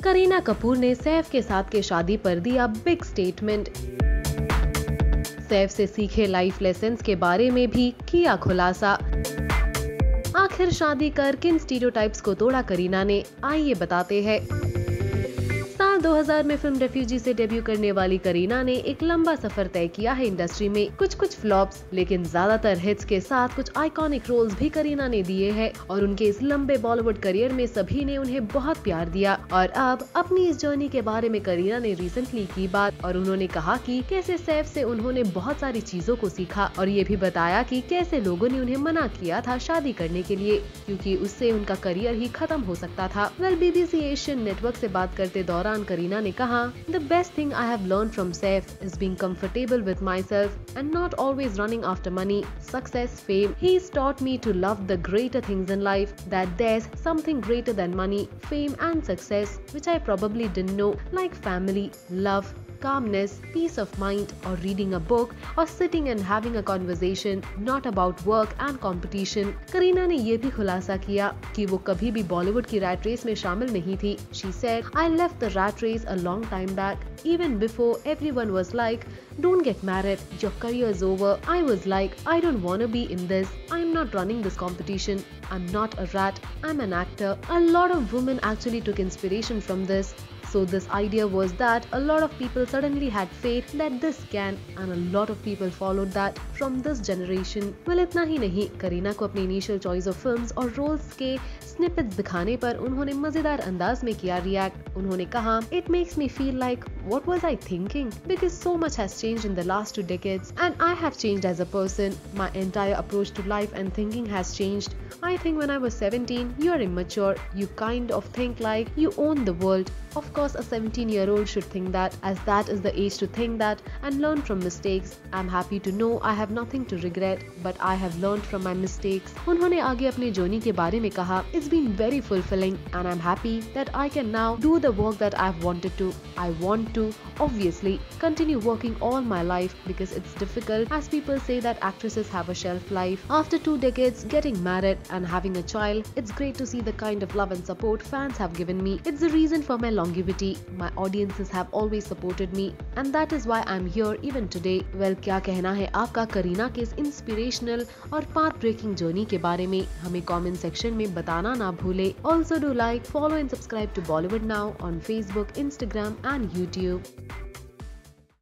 करीना कपूर ने सैफ के साथ के शादी पर दिया बिग स्टेटमेंट। सैफ से सीखे लाइफ लेसन्स के बारे में भी किया खुलासा। आखिर शादी कर किन स्टीरियोटाइप्स को तोड़ा करीना ने, आइए बताते हैं। साल 2000 में फिल्म रेफ्यूजी से डेब्यू करने वाली करीना ने एक लंबा सफर तय किया है इंडस्ट्री में। कुछ फ्लॉप्स लेकिन ज्यादातर हिट्स के साथ कुछ आइकॉनिक रोल्स भी करीना ने दिए हैं और उनके इस लंबे बॉलीवुड करियर में सभी ने उन्हें बहुत प्यार दिया। और अब अपनी इस जर्नी के बारे में करीना ने रिसेंटली की बात और उन्होंने कहा कि कैसे सैफ से उन्होंने बहुत सारी चीजों को सीखा और ये भी बताया कि कैसे लोगों ने उन्हें मना किया था शादी करने के लिए क्योंकि उससे उनका करियर ही खत्म हो सकता था। वेल, BBC एशियन नेटवर्क से बात करते दौरान करीना ने कहा, The best thing I have learned from Saif is being comfortable with myself and not always running after money, success, fame. He's taught me to love the greater things in life, that there's something greater than money, fame and success, which I probably didn't know, like family, love, calmness, peace of mind, or reading a book, or sitting and having a conversation, not about work and competition. Kareena ने ये भी खुलासा किया कि वो कभी भी बॉलीवुड की रैट रेस में शामिल नहीं थी। She said, I left the rat race a long time back, even before everyone was like, don't get married, your career is over. I was like, I don't want to be in this. I'm not running this competition. I'm not a rat. I'm an actor. A lot of women actually took inspiration from this. So this idea was that a lot of people suddenly had faith that this can, and a lot of people followed that from this generation. Well, इतना ही नहीं, करीना को अपनी initial choice of films और roles के snippets दिखाने पर उन्होंने मजेदार अंदाज में किया रिएक्ट। उन्होंने कहा, It makes me feel like what was I thinking? Because so much has changed in the last 2 decades and I have changed as a person. My entire approach to life and thinking has changed. I think when I was 17, you are immature. You kind of think like you own the world. Of course, a 17-year-old should think that, as that is the age to think that and learn from mistakes. I'm happy to know I have nothing to regret, but I have learned from my mistakes. उन्होंने आगे अपने journey के बारे में कहा, It's been very fulfilling and I'm happy that I can now do the work that I've wanted to. I want to, obviously, continue working all my life because it's difficult, as people say that actresses have a shelf life. After 2 decades, getting married and having a child, it's great to see the kind of love and support fans have given me. It's the reason for my longevity. My audiences have always supported me and that is why I'm here even today. Well, क्या कहना है आपका करीना के इस inspirational और path breaking journey के बारे में, हमें कमेंट सेक्शन में बताना ना भूले। Also do like, follow and subscribe to Bollywood Now on Facebook, Instagram and YouTube.